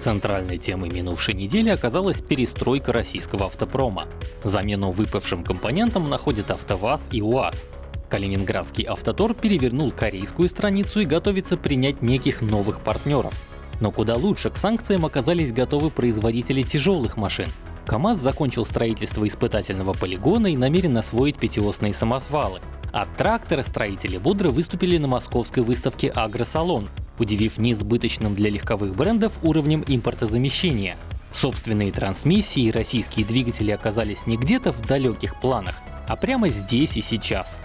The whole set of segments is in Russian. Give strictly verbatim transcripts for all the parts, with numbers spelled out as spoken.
Центральной темой минувшей недели оказалась перестройка российского автопрома. Замену выпавшим компонентам находят АвтоВАЗ и УАЗ. Калининградский Автотор перевернул корейскую страницу и готовится принять неких новых партнеров. Но куда лучше к санкциям оказались готовы производители тяжелых машин. КАМАЗ закончил строительство испытательного полигона и намерен освоить пятиосные самосвалы. А тракторостроители бодро выступили на московской выставке «Агросалон», удивив неизбыточным для легковых брендов уровнем импортозамещения. Собственные трансмиссии и российские двигатели оказались не где-то в далеких планах, а прямо здесь и сейчас.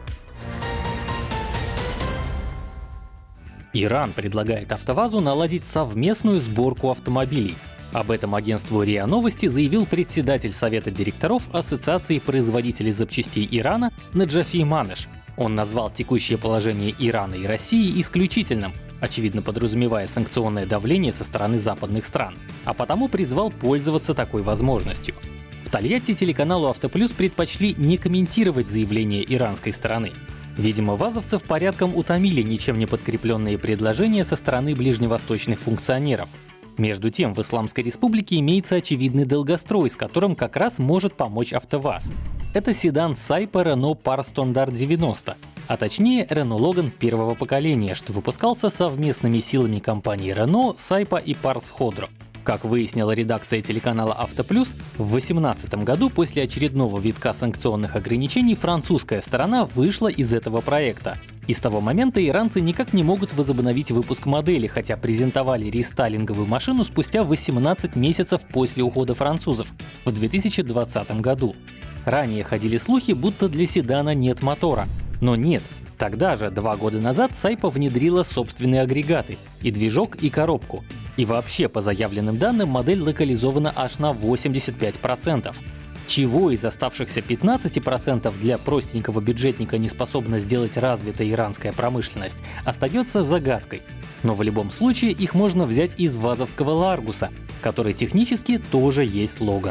Иран предлагает АвтоВАЗу наладить совместную сборку автомобилей. Об этом агентству РИА Новости заявил председатель Совета директоров Ассоциации производителей запчастей Ирана Наджафи Манеш. Он назвал текущее положение Ирана и России исключительным, очевидно подразумевая санкционное давление со стороны западных стран, а потому призвал пользоваться такой возможностью. В Тольятти телеканалу «Автоплюс» предпочли не комментировать заявление иранской стороны. Видимо, вазовцев порядком утомили ничем не подкрепленные предложения со стороны ближневосточных функционеров. Между тем, в Исламской Республике имеется очевидный долгострой, с которым как раз может помочь АвтоВАЗ. Это седан Сайпа Renault Par Standard девяносто, а точнее Renault Logan первого поколения, что выпускался совместными силами компаний Renault, Сайпа и Par Shodro. Как выяснила редакция телеканала «Автоплюс», в две тысячи восемнадцатом году после очередного витка санкционных ограничений французская сторона вышла из этого проекта. И с того момента иранцы никак не могут возобновить выпуск модели, хотя презентовали рестайлинговую машину спустя восемнадцать месяцев после ухода французов в две тысячи двадцатом году. Ранее ходили слухи, будто для седана нет мотора. Но нет. Тогда же, два года назад, Сайпа внедрила собственные агрегаты — и движок, и коробку. И вообще, по заявленным данным, модель локализована аж на восемьдесят пять процентов. Чего из оставшихся пятнадцати процентов для простенького бюджетника не способна сделать развитая иранская промышленность, остается загадкой. Но в любом случае их можно взять из вазовского Ларгуса, который технически тоже есть Логан.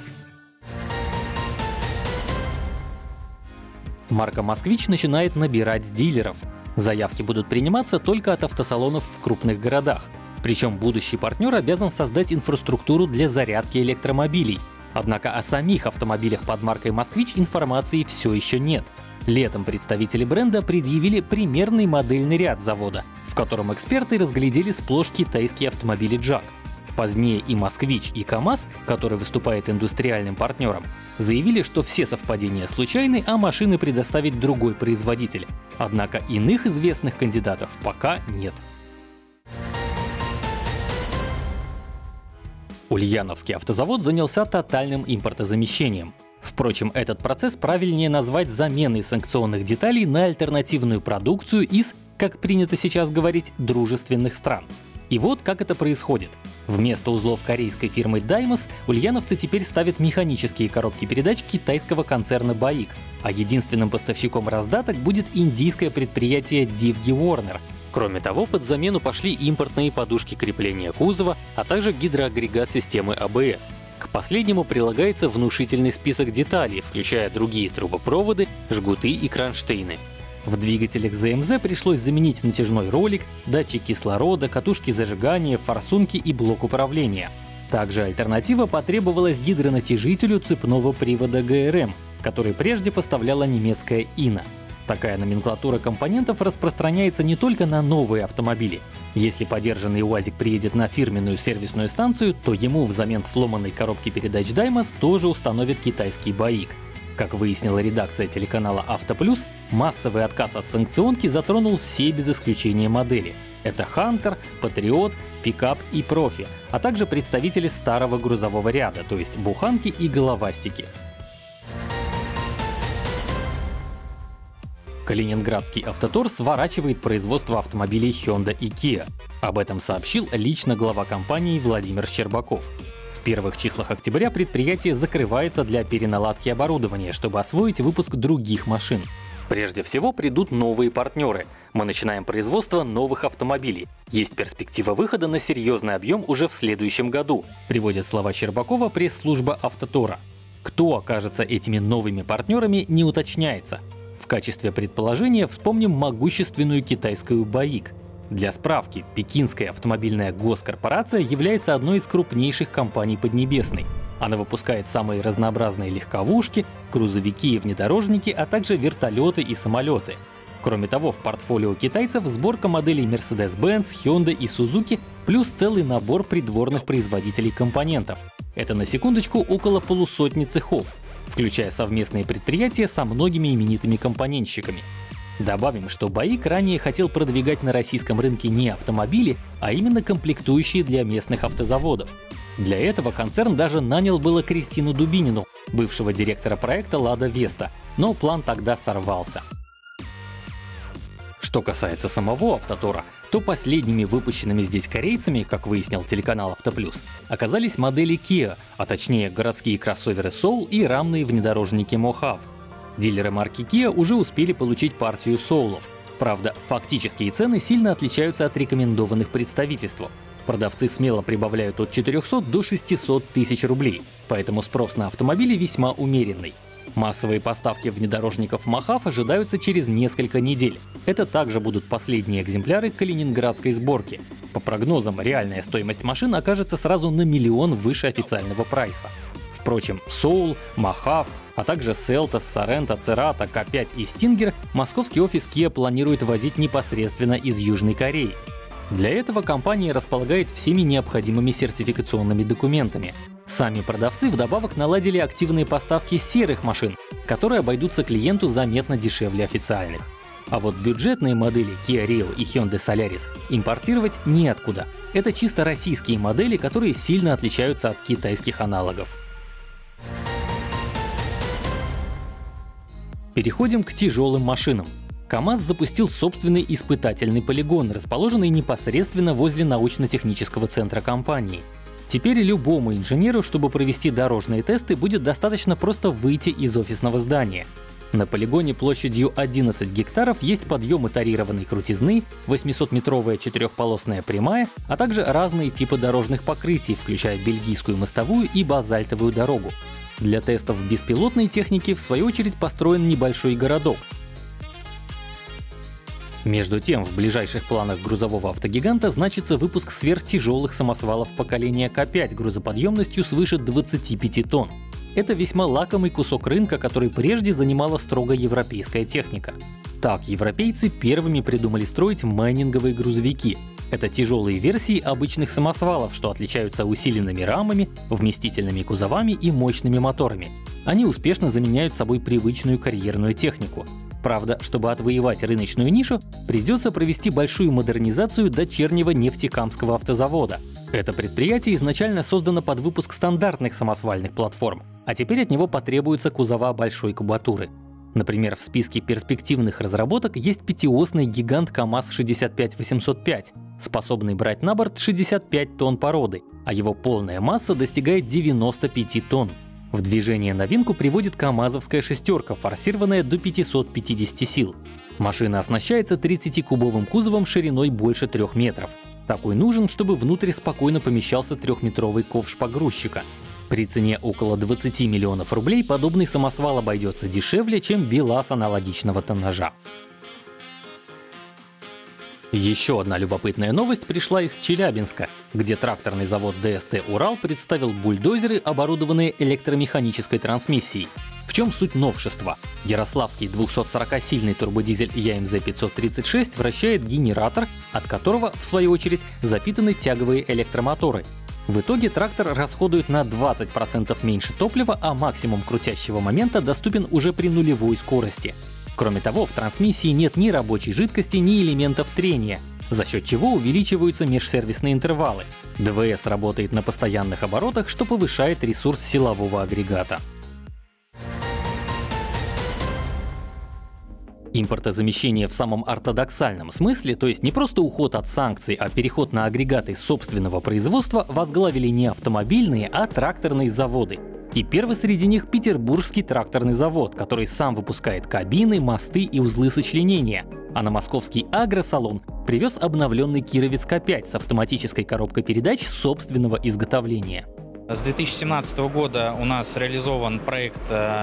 Марка «Москвич» начинает набирать дилеров. Заявки будут приниматься только от автосалонов в крупных городах. Причем будущий партнер обязан создать инфраструктуру для зарядки электромобилей. Однако о самих автомобилях под маркой «Москвич» информации все еще нет. Летом представители бренда предъявили примерный модельный ряд завода, в котором эксперты разглядели сплошь китайские автомобили «Джак». Позднее и «Москвич», и КАМАЗ, который выступает индустриальным партнером, заявили, что все совпадения случайны, а машины предоставит другой производитель. Однако иных известных кандидатов пока нет. Ульяновский автозавод занялся тотальным импортозамещением. Впрочем, этот процесс правильнее назвать заменой санкционных деталей на альтернативную продукцию из, как принято сейчас говорить, дружественных стран. И вот как это происходит. Вместо узлов корейской фирмы Даймос ульяновцы теперь ставят механические коробки передач китайского концерна Баик, а единственным поставщиком раздаток будет индийское предприятие Дивги Warner. Кроме того, под замену пошли импортные подушки крепления кузова, а также гидроагрегат системы а бэ эс. К последнему прилагается внушительный список деталей, включая другие трубопроводы, жгуты и кронштейны. В двигателях зэ эм зэ пришлось заменить натяжной ролик, датчик кислорода, катушки зажигания, форсунки и блок управления. Также альтернатива потребовалась гидронатяжителю цепного привода гэ эр эм, который прежде поставляла немецкая ИНА. Такая номенклатура компонентов распространяется не только на новые автомобили. Если подержанный УАЗик приедет на фирменную сервисную станцию, то ему взамен сломанной коробки передач Даймос тоже установит китайский Баик. Как выяснила редакция телеканала «Автоплюс», массовый отказ от санкционки затронул все без исключения модели. Это Хантер, Патриот, Пикап и Профи, а также представители старого грузового ряда, то есть буханки и головастики. Калининградский Автотор сворачивает производство автомобилей Hyundai и Kia. Об этом сообщил лично глава компании Владимир Щербаков. В первых числах октября предприятие закрывается для переналадки оборудования, чтобы освоить выпуск других машин. Прежде всего придут новые партнеры. Мы начинаем производство новых автомобилей. Есть перспектива выхода на серьезный объем уже в следующем году, приводит слова Щербакова пресс-служба Автотора. Кто окажется этими новыми партнерами, не уточняется. В качестве предположения вспомним могущественную китайскую Баик. Для справки, Пекинская автомобильная госкорпорация является одной из крупнейших компаний Поднебесной. Она выпускает самые разнообразные легковушки, грузовики и внедорожники, а также вертолеты и самолеты. Кроме того, в портфолио китайцев сборка моделей Mercedes-Benz, Hyundai и Suzuki, плюс целый набор придворных производителей компонентов. Это на секундочку около полусотни цехов, включая совместные предприятия со многими именитыми компонентщиками. Добавим, что БАИК ранее хотел продвигать на российском рынке не автомобили, а именно комплектующие для местных автозаводов. Для этого концерн даже нанял было Кристину Дубинину, бывшего директора проекта «Лада Веста», но план тогда сорвался. Что касается самого «Автотора», то последними выпущенными здесь корейцами, как выяснил телеканал «Автоплюс», оказались модели Kia, а точнее городские кроссоверы Soul и рамные внедорожники Mohave. Дилеры марки Kia уже успели получить партию Soul'ов. Правда, фактические цены сильно отличаются от рекомендованных представительству. Продавцы смело прибавляют от четырёхсот до шестисот тысяч рублей, поэтому спрос на автомобили весьма умеренный. Массовые поставки внедорожников Mohave ожидаются через несколько недель. Это также будут последние экземпляры калининградской сборки. По прогнозам, реальная стоимость машин окажется сразу на миллион выше официального прайса. Впрочем, Soul, Mohave, а также Seltos, Sorento, Cerato, К пять и Stinger московский офис Kia планирует возить непосредственно из Южной Кореи. Для этого компания располагает всеми необходимыми сертификационными документами. Сами продавцы вдобавок наладили активные поставки серых машин, которые обойдутся клиенту заметно дешевле официальных. А вот бюджетные модели Kia Rio и Hyundai Solaris импортировать неоткуда. Это чисто российские модели, которые сильно отличаются от китайских аналогов. Переходим к тяжелым машинам. КАМАЗ запустил собственный испытательный полигон, расположенный непосредственно возле научно-технического центра компании. Теперь любому инженеру, чтобы провести дорожные тесты, будет достаточно просто выйти из офисного здания. На полигоне площадью одиннадцать гектаров есть подъемы тарированной крутизны, восьмисотметровая четырехполосная прямая, а также разные типы дорожных покрытий, включая бельгийскую мостовую и базальтовую дорогу. Для тестов беспилотной техники, в свою очередь, построен небольшой городок. Между тем, в ближайших планах грузового автогиганта значится выпуск сверхтяжелых самосвалов поколения К пять грузоподъемностью свыше двадцати пяти тонн. Это весьма лакомый кусок рынка, который прежде занимала строго европейская техника. Так, европейцы первыми придумали строить майнинговые грузовики. Это тяжелые версии обычных самосвалов, что отличаются усиленными рамами, вместительными кузовами и мощными моторами. Они успешно заменяют собой привычную карьерную технику. Правда, чтобы отвоевать рыночную нишу, придется провести большую модернизацию дочернего Нефтекамского автозавода. Это предприятие изначально создано под выпуск стандартных самосвальных платформ, а теперь от него потребуются кузова большой кубатуры. Например, в списке перспективных разработок есть пятиосный гигант КАМАЗ шестьдесят пять восемьсот пять, способный брать на борт шестьдесят пять тонн породы, а его полная масса достигает девяноста пяти тонн. В движение новинку приводит КАМАЗовская шестерка, форсированная до пятисот пятидесяти сил. Машина оснащается тридцатикубовым кузовом шириной больше трех метров. Такой нужен, чтобы внутрь спокойно помещался трехметровый ковш погрузчика. При цене около двадцати миллионов рублей подобный самосвал обойдется дешевле, чем БелАЗ аналогичного тоннажа. Еще одна любопытная новость пришла из Челябинска, где тракторный завод ДСТ «Урал» представил бульдозеры, оборудованные электромеханической трансмиссией. В чем суть новшества? Ярославский двухсотсорокасильный турбодизель ЯМЗ пятьсот тридцать шесть вращает генератор, от которого, в свою очередь, запитаны тяговые электромоторы. В итоге трактор расходует на двадцать процентов меньше топлива, а максимум крутящего момента доступен уже при нулевой скорости. Кроме того, в трансмиссии нет ни рабочей жидкости, ни элементов трения, за счет чего увеличиваются межсервисные интервалы. ДВС работает на постоянных оборотах, что повышает ресурс силового агрегата. Импортозамещение в самом ортодоксальном смысле, то есть не просто уход от санкций, а переход на агрегаты собственного производства, возглавили не автомобильные, а тракторные заводы. И первый среди них Петербургский тракторный завод, который сам выпускает кабины, мосты и узлы сочленения. А на московский агросалон привез обновленный Кировец К пять с автоматической коробкой передач собственного изготовления. С две тысячи семнадцатого года у нас реализован проект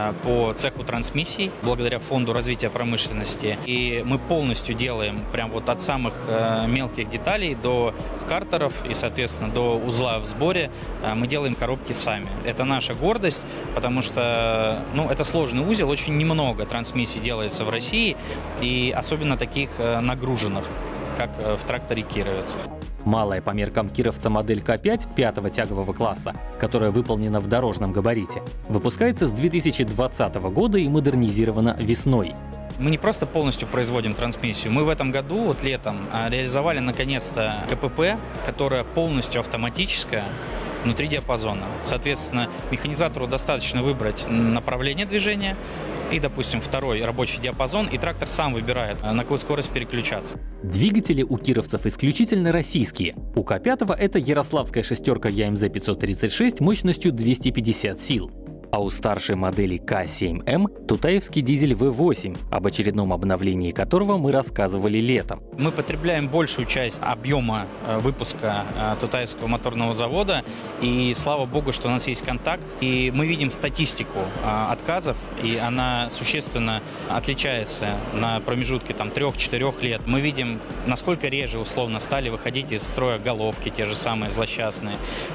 по цеху трансмиссий благодаря Фонду развития промышленности. И мы полностью делаем прям вот от самых мелких деталей до картеров и, соответственно, до узла в сборе. Мы делаем коробки сами. Это наша гордость, потому что ну, это сложный узел, очень немного трансмиссий делается в России, и особенно таких нагруженных, как в тракторе кировец. Малая по меркам кировца модель К пять пятого тягового класса, которая выполнена в дорожном габарите, выпускается с две тысячи двадцатого года и модернизирована весной. Мы не просто полностью производим трансмиссию, мы в этом году, вот летом, реализовали наконец-то КПП, которая полностью автоматическая, внутри диапазона. Соответственно, механизатору достаточно выбрать направление движения и, допустим, второй рабочий диапазон, и трактор сам выбирает, на какую скорость переключаться. Двигатели у кировцев исключительно российские. У К пять это ярославская шестерка Я М З пятьсот тридцать шесть мощностью двести пятьдесят сил. А у старшей модели К семь М тутаевский дизель В восемь, об очередном обновлении которого мы рассказывали летом. Мы потребляем большую часть объема выпуска Тутаевского моторного завода, и слава богу, что у нас есть контакт, и мы видим статистику отказов, и она существенно отличается на промежутке там трех-четырех лет. Мы видим, насколько реже условно стали выходить из строя головки, те же самые злосчастные.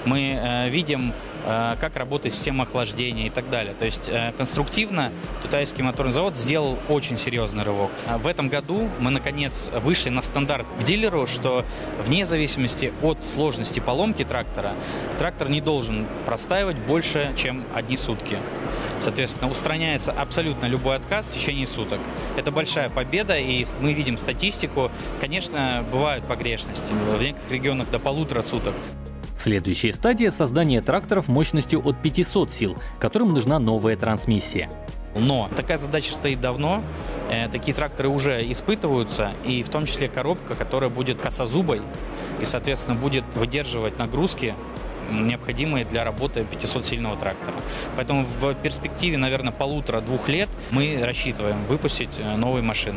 Мы видим, как работает система охлаждения и так далее. То есть конструктивно Тутаевский моторный завод сделал очень серьезный рывок. В этом году мы наконец вышли на стандарт к дилеру, что вне зависимости от сложности поломки трактора, трактор не должен простаивать больше, чем одни сутки. Соответственно, устраняется абсолютно любой отказ в течение суток. Это большая победа, и мы видим статистику. Конечно, бывают погрешности, в некоторых регионах до полутора суток. Следующая стадия — создание тракторов мощностью от пятисот сил, которым нужна новая трансмиссия. Но такая задача стоит давно, э, такие тракторы уже испытываются, и в том числе коробка, которая будет косозубой и, соответственно, будет выдерживать нагрузки, необходимые для работы пятисотсильного трактора. Поэтому в перспективе, наверное, полутора-двух лет мы рассчитываем выпустить новые машины.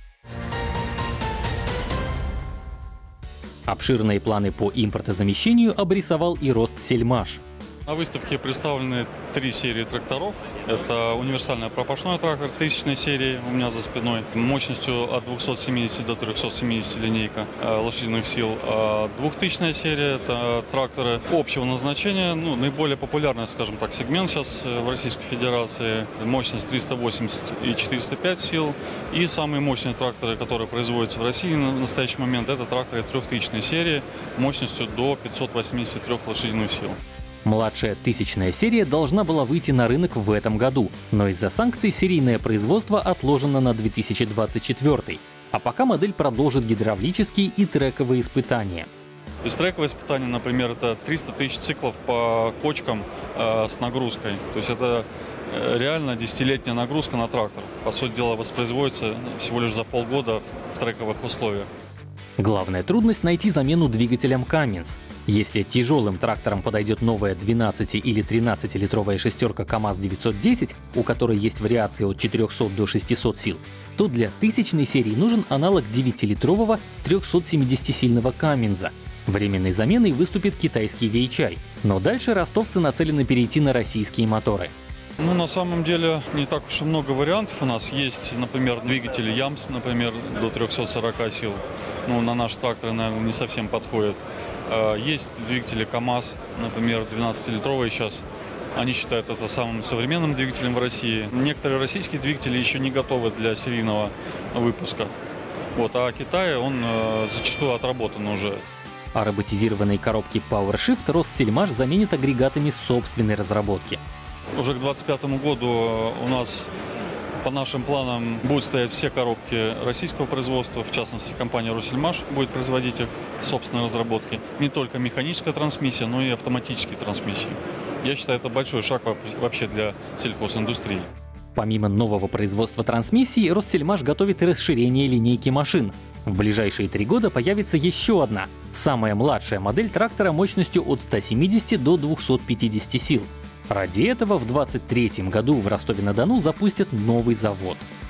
Обширные планы по импортозамещению обрисовал и Россельмаш. На выставке представлены три серии тракторов. Это универсальный пропашной трактор тысячной серии у меня за спиной, мощностью от двухсот семидесяти до трехсот семидесяти линейка лошадиных сил. Двухтысячная серия — это тракторы общего назначения, ну, наиболее популярный, скажем так, сегмент сейчас в Российской Федерации. Мощность триста восемьдесят и четыреста пять сил. И самые мощные тракторы, которые производятся в России на настоящий момент, это тракторы трехтысячной серии мощностью до пятисот восьмидесяти трёх лошадиных сил. Младшая тысячная серия должна была выйти на рынок в этом году, но из-за санкций серийное производство отложено на две тысячи двадцать четвёртый. А пока модель продолжит гидравлические и трековые испытания. То есть трековые испытания, например, это триста тысяч циклов по кочкам э, с нагрузкой. То есть это э, реально десятилетняя нагрузка на трактор. По сути дела, воспроизводится всего лишь за полгода в, в трековых условиях. Главная трудность — найти замену двигателям Cummins. Если тяжелым тракторам подойдет новая двенадцати- или тринадцатилитровая шестерка КамАЗ девятьсот десять, у которой есть вариации от четырехсот до шестисот сил, то для тысячной серии нужен аналог девятилитрового трехсотсемидесятисильного Cummins. Временной заменой выступит китайский Вэй Чай, но дальше ростовцы нацелены перейти на российские моторы. Ну, на самом деле, не так уж и много вариантов у нас. Есть, например, двигатели Ямс, например, до трёхсот сорока сил. Ну, на наш трактор, наверное, не совсем подходит. Есть двигатели КамАЗ, например, двенадцатилитровые сейчас. Они считают это самым современным двигателем в России. Некоторые российские двигатели еще не готовы для серийного выпуска. Вот, а Китай, он зачастую отработан уже. А роботизированные коробки PowerShift Россельмаш заменит агрегатами собственной разработки. Уже к двадцать пятому году у нас, по нашим планам, будут стоять все коробки российского производства, в частности, компания «Россельмаш» будет производить их собственной разработки. Не только механическая трансмиссия, но и автоматические трансмиссии. Я считаю, это большой шаг вообще для сельхозиндустрии. Помимо нового производства трансмиссий, Россельмаш готовит и расширение линейки машин. В ближайшие три года появится еще одна, самая младшая модель трактора мощностью от ста семидесяти до двухсот пятидесяти сил. Ради этого в двадцать третьем году в Ростове-на-Дону запустят новый завод.